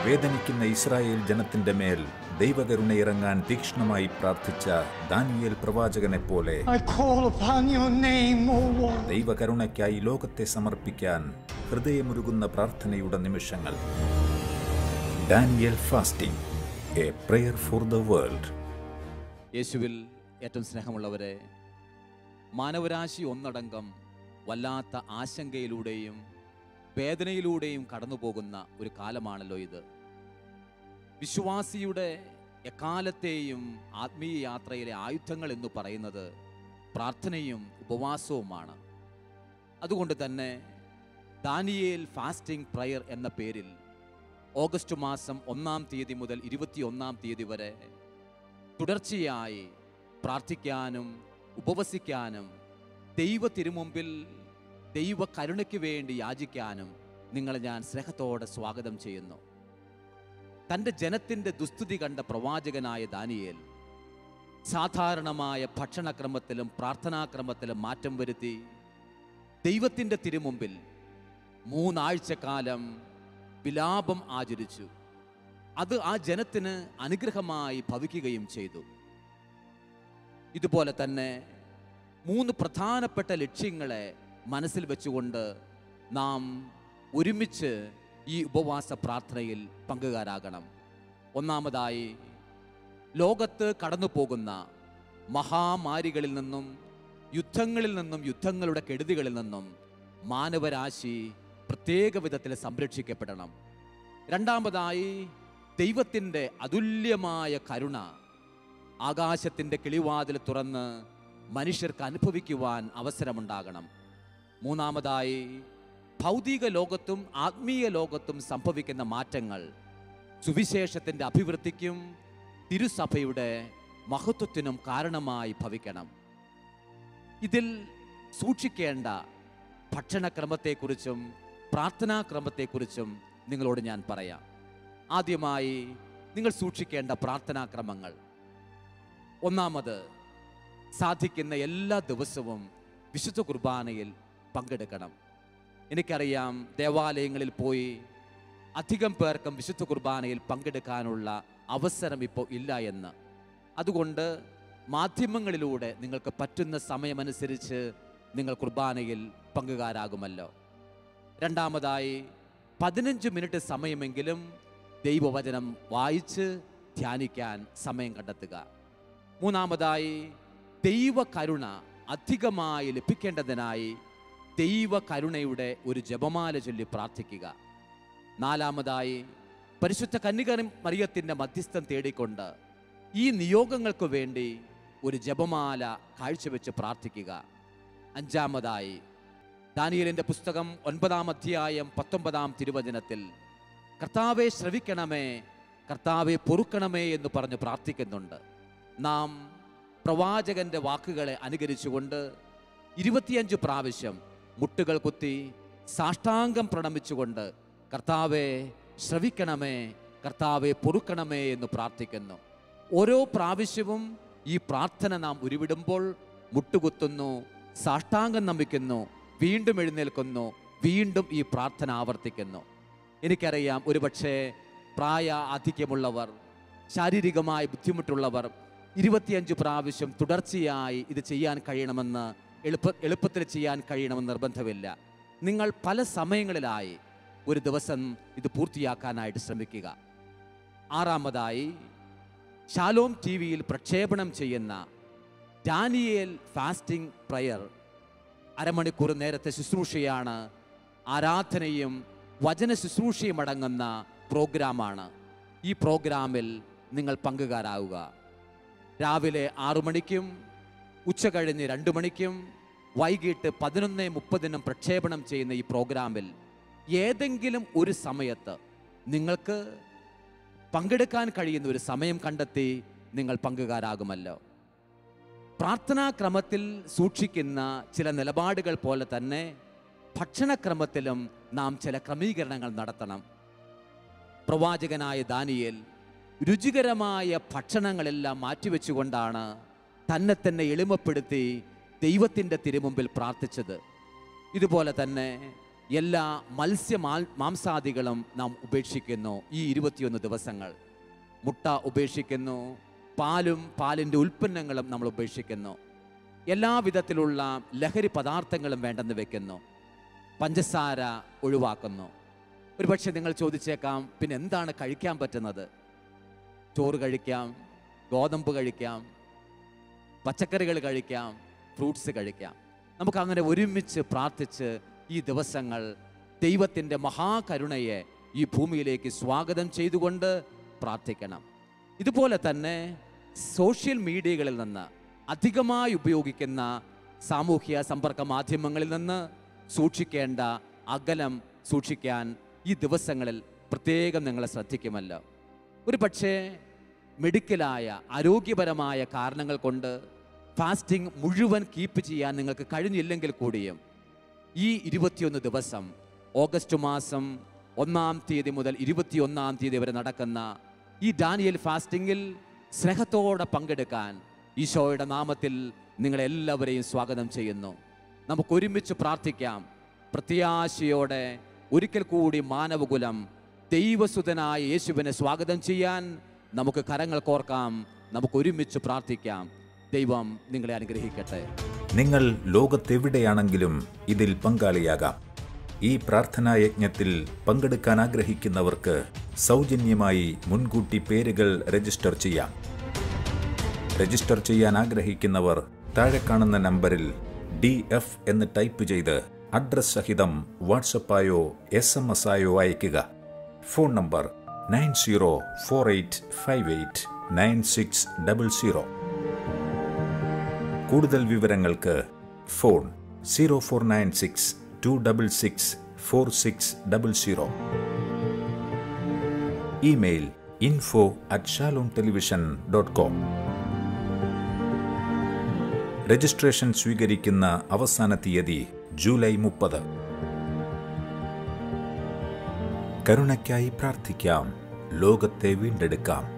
വേദനിക്കുന്ന ഇസ്രായേൽ ജനത്തിന്റെ മേൽ ദൈവകരുണയിറങ്ങാൻ തീക്ഷ്ണമായി പ്രാർത്ഥിച്ച ദാനിയേൽ പ്രവാചകനെ പോലെ ദൈവകരുണയ്ക്കായി ലോകത്തെ സമർപ്പിക്കാൻ ഹൃദയമുരുകുന്ന പ്രാർത്ഥനയുടെ നിമിഷങ്ങൾ. Daniel fasting, a prayer for the world. യേശുവിൽ ഏറ്റവും സ്നേഹമുള്ളവരെ, മാനവരാശി ഒന്നടങ്കം വല്ലാത്ത ആശങ്കയിലൂടെയും വേദനയിലൂടെയും കടന്നു പോകുന്ന ഒരു കാലമാണല്ലോ ഇത്. വിശ്വാസിയുടെ എക്കാലത്തെയും ആത്മീയ യാത്രയിലെ ആയുധങ്ങൾ എന്ന് പറയുന്നത് പ്രാർത്ഥനയും ഉപവാസവുമാണ്. അതുകൊണ്ട് തന്നെ ദാനിയേൽ ഫാസ്റ്റിംഗ് പ്രയർ എന്ന പേരിൽ ഓഗസ്റ്റ് മാസം 1-ാം തീയതി മുതൽ 21-ാം തീയതി വരെ തുടർച്ചയായി പ്രാർത്ഥിക്കാനും ഉപവസിക്കാനും ദൈവ തിരുമുമ്പിൽ ദൈവ കരുണയ്ക്ക് വേണ്ടി യാചിക്കാനും നിങ്ങളെ ഞാൻ സ്നേഹത്തോടെ സ്വാഗതം ചെയ്യുന്നു. തൻ്റെ ജനത്തിൻ്റെ ദുസ്ഥിതി കണ്ട പ്രവാചകനായ ദാനിയേൽ സാധാരണമായ ഭക്ഷണക്രമത്തിലും പ്രാർത്ഥനാക്രമത്തിലും മാറ്റം വരുത്തി ദൈവത്തിൻ്റെ തിരുമുമ്പിൽ 3 ആഴ്ചക്കാലം വിലാപം ആചരിച്ചു. അത് ആ ജനത്തിന് അനുഗ്രഹമായി ഭവിക്കുകയും ചെയ്തു. ഇതുപോലെ തന്നെ 3 പ്രധാനപ്പെട്ട ലക്ഷ്യങ്ങളെ മനസ്സിൽ വെച്ചുകൊണ്ട് നാം ഒരുമിച്ച് ഈ ഉപവാസ പ്രാർത്ഥനയിൽ പങ്കുകാരാകണം. ഒന്നാമതായി, ലോകത്ത് കടന്നു പോകുന്ന മഹാമാരികളിൽ നിന്നും യുദ്ധങ്ങളുടെ കെടുതികളിൽ നിന്നും മാനവരാശി പ്രത്യേക വിധത്തിൽ സംരക്ഷിക്കപ്പെടണം. രണ്ടാമതായി, ദൈവത്തിൻ്റെ അതുല്യമായ കരുണ ആകാശത്തിൻ്റെ കിളിവാതിൽ തുറന്ന് മനുഷ്യർക്ക് അനുഭവിക്കുവാൻ അവസരമുണ്ടാകണം. മൂന്നാമതായി, ഭൗതിക ലോകത്തും ആത്മീയ ലോകത്തും സംഭവിക്കുന്ന മാറ്റങ്ങൾ സുവിശേഷത്തിൻ്റെ അഭിവൃദ്ധിക്കും തിരുസഭയുടെ മഹത്വത്തിനും കാരണമായി ഭവിക്കണം. ഇതിൽ സൂക്ഷിക്കേണ്ട ഭക്ഷണക്രമത്തെക്കുറിച്ചും പ്രാർത്ഥനാക്രമത്തെക്കുറിച്ചും നിങ്ങളോട് ഞാൻ പറയാം. ആദ്യമായി, നിങ്ങൾ സൂക്ഷിക്കേണ്ട പ്രാർത്ഥനാക്രമങ്ങൾ. ഒന്നാമത്, സാധിക്കുന്ന എല്ലാ ദിവസവും വിശുദ്ധ കുർബാനയിൽ പങ്കെടുക്കണം. എനിക്കറിയാം, ദേവാലയങ്ങളിൽ പോയി അധികം പേർക്കും വിശുദ്ധ കുർബാനയിൽ പങ്കെടുക്കാനുള്ള അവസരം ഇപ്പോൾ ഇല്ല എന്ന്. അതുകൊണ്ട് മാധ്യമങ്ങളിലൂടെ നിങ്ങൾക്ക് പറ്റുന്ന സമയമനുസരിച്ച് നിങ്ങൾ കുർബാനയിൽ പങ്കുകാരാകുമല്ലോ. രണ്ടാമതായി, 15 മിനിറ്റ് സമയമെങ്കിലും ദൈവവചനം വായിച്ച് ധ്യാനിക്കാൻ സമയം കണ്ടെത്തുക. മൂന്നാമതായി, ദൈവ കരുണ അധികമായി ലഭിക്കേണ്ടതിനായി ദൈവ കരുണയുടെ ഒരു ജപമാല ചൊല്ലി പ്രാർത്ഥിക്കുക. നാലാമതായി, പരിശുദ്ധ കന്യക മറിയത്തിൻ്റെ മധ്യസ്ഥം തേടിക്കൊണ്ട് ഈ നിയോഗങ്ങൾക്ക് വേണ്ടി ഒരു ജപമാല കാഴ്ചവെച്ച് പ്രാർത്ഥിക്കുക. അഞ്ചാമതായി, ദാനിയേലിൻ്റെ പുസ്തകം 9-ാം അധ്യായം 19-ാം തിരുവചനത്തിൽ കർത്താവെ ശ്രവിക്കണമേ, കർത്താവെ പൊറുക്കണമേ എന്ന് പറഞ്ഞ് പ്രാർത്ഥിക്കുന്നുണ്ട്. നാം പ്രവാചകന്റെ വാക്കുകളെ അനുകരിച്ചുകൊണ്ട് 25 പ്രാവശ്യം മുട്ടുകൾ കുത്തി സാഷ്ടാംഗം പ്രണമിച്ചുകൊണ്ട് കർത്താവെ ശ്രവിക്കണമേ, കർത്താവെ പൊറുക്കണമേ എന്ന് പ്രാർത്ഥിക്കുന്നു. ഓരോ പ്രാവശ്യവും ഈ പ്രാർത്ഥന നാം ഉരുവിടുമ്പോൾ മുട്ടുകുത്തുന്നു, സാഷ്ടാംഗം നമിക്കുന്നു, വീണ്ടും എഴുന്നേൽക്കുന്നു, വീണ്ടും ഈ പ്രാർത്ഥന ആവർത്തിക്കുന്നു. എനിക്കറിയാം, ഒരുപക്ഷെ പ്രായ ആധിക്യമുള്ളവർ, ശാരീരികമായി ബുദ്ധിമുട്ടുള്ളവർ 25 പ്രാവശ്യം തുടർച്ചയായി ഇത് ചെയ്യാൻ കഴിയണമെന്ന് എളുപ്പത്തിൽ ചെയ്യാൻ കഴിയണമെന്ന് നിർബന്ധമില്ല. നിങ്ങൾ പല സമയങ്ങളിലായി ഒരു ദിവസം ഇത് പൂർത്തിയാക്കാനായിട്ട് ശ്രമിക്കുക. ആറാമതായി, ഷാലോം TV-യിൽ പ്രക്ഷേപണം ചെയ്യുന്ന ഡാനിയേൽ ഫാസ്റ്റിംഗ് പ്രയർ അരമണിക്കൂർ നേരത്തെ ശുശ്രൂഷയാണ്. ആരാധനയും വചന ശുശ്രൂഷയും അടങ്ങുന്ന പ്രോഗ്രാമാണ്. ഈ പ്രോഗ്രാമിൽ നിങ്ങൾ പങ്കുകാരാവുക. രാവിലെ 6 മണിക്കും ഉച്ചകഴിഞ്ഞ് 2 മണിക്കും വൈകിട്ട് 11:30 പ്രക്ഷേപണം ചെയ്യുന്ന ഈ പ്രോഗ്രാമിൽ ഏതെങ്കിലും ഒരു സമയത്ത് നിങ്ങൾക്ക് പങ്കെടുക്കാൻ കഴിയുന്ന ഒരു സമയം കണ്ടെത്തി നിങ്ങൾ പങ്കുകാരാകുമല്ലോ. പ്രാർത്ഥനാക്രമത്തിൽ സൂക്ഷിക്കുന്ന ചില നിലപാടുകൾ പോലെ തന്നെ ഭക്ഷണക്രമത്തിലും നാം ചില ക്രമീകരണങ്ങൾ നടത്തണം. പ്രവാചകനായ ദാനിയേൽ രുചികരമായ ഭക്ഷണങ്ങളെല്ലാം മാറ്റിവെച്ചുകൊണ്ടാണ് തന്നെ എളിമപ്പെടുത്തി ദൈവത്തിൻ്റെ തിരുമുമ്പിൽ പ്രാർത്ഥിച്ചത്. ഇതുപോലെ തന്നെ എല്ലാ മാംസാദികളും നാം ഉപേക്ഷിക്കുന്നു. ഈ 21 ദിവസങ്ങൾ മുട്ട ഉപേക്ഷിക്കുന്നു, പാലും പാലിൻ്റെ ഉൽപ്പന്നങ്ങളും നമ്മൾ ഉപേക്ഷിക്കുന്നു. എല്ലാ വിധത്തിലുള്ള ലഹരി പദാർത്ഥങ്ങളും വേണ്ടെന്ന് വെക്കുന്നു. പഞ്ചസാര ഒഴിവാക്കുന്നു. ഒരുപക്ഷെ നിങ്ങൾ ചോദിച്ചേക്കാം, പിന്നെ എന്താണ് കഴിക്കാൻ പറ്റുന്നത്? ചോറ് കഴിക്കാം, ഗോതമ്പ് കഴിക്കാം, പച്ചക്കറികൾ കഴിക്കാം, ഫ്രൂട്ട്സ് കഴിക്കാം. നമുക്കങ്ങനെ ഒരുമിച്ച് പ്രാർത്ഥിച്ച് ഈ ദിവസങ്ങൾ ദൈവത്തിൻ്റെ മഹാകരുണയെ ഈ ഭൂമിയിലേക്ക് സ്വാഗതം ചെയ്തുകൊണ്ട് പ്രാർത്ഥിക്കണം. ഇതുപോലെ തന്നെ സോഷ്യൽ മീഡിയകളിൽ നിന്ന് അധികമായി ഉപയോഗിക്കുന്ന സാമൂഹ്യ സമ്പർക്ക മാധ്യമങ്ങളിൽ നിന്ന് സൂക്ഷിക്കേണ്ട അകലം സൂക്ഷിക്കാൻ ഈ ദിവസങ്ങളിൽ പ്രത്യേകം നിങ്ങളെ ശ്രദ്ധിക്കുമല്ലോ. ഒരു പക്ഷേ മെഡിക്കലായ ആരോഗ്യപരമായ കാരണങ്ങൾ കൊണ്ട് ഫാസ്റ്റിംഗ് മുഴുവൻ കീപ്പ് ചെയ്യാൻ നിങ്ങൾക്ക് കഴിഞ്ഞില്ലെങ്കിൽ കൂടിയും ഈ 21 ദിവസം ഓഗസ്റ്റ് മാസം 1-ാം തീയതി മുതൽ 21-ാം തീയതി വരെ നടക്കുന്ന ഈ ഡാനിയേൽ ഫാസ്റ്റിങ്ങിൽ സ്നേഹത്തോടെ പങ്കെടുക്കാൻ ഈശോയുടെ നാമത്തിൽ നിങ്ങളെല്ലാവരെയും സ്വാഗതം ചെയ്യുന്നു. നമുക്കൊരുമിച്ച് പ്രാർത്ഥിക്കാം. പ്രത്യാശയോടെ ഒരിക്കൽ കൂടി മാനവകുലം ദൈവസുതനായ യേശുവിനെ സ്വാഗതം ചെയ്യാൻ നമുക്ക് കരങ്ങൾ കോർക്കാം. നമുക്കൊരുമിച്ച് പ്രാർത്ഥിക്കാം. ദൈവം നിങ്ങളെ അനുഗ്രഹിക്കട്ടെ. നിങ്ങൾ ലോകത്തെവിടെയാണെങ്കിലും ഇതിൽ പങ്കാളിയാകാം. ഈ പ്രാർത്ഥനാ യജ്ഞത്തിൽ പങ്കെടുക്കാൻ ആഗ്രഹിക്കുന്നവർക്ക് സൗജന്യമായി മുൻകൂട്ടി പേരുകൾ രജിസ്റ്റർ ചെയ്യാം. രജിസ്റ്റർ ചെയ്യാൻ ആഗ്രഹിക്കുന്നവർ താഴെ കാണുന്ന നമ്പറിൽ DF എന്ന് ടൈപ്പ് ചെയ്ത് അഡ്രസ് സഹിതം വാട്സപ്പായോ SMS ആയോ അയയ്ക്കുക. Phone number 9048589600. കൂടുതൽ വിവരങ്ങൾക്ക് ഫോൺ 0496-266-4600. Email info@shalomtelevision.com. രജിസ്ട്രേഷൻ സ്വീകരിക്കുന്ന അവസാന തീയതി ജൂലൈ 30. കരുണയ്ക്കായി പ്രാർത്ഥിക്കാം. ലോകത്തെ വീണ്ടെടുക്കാം.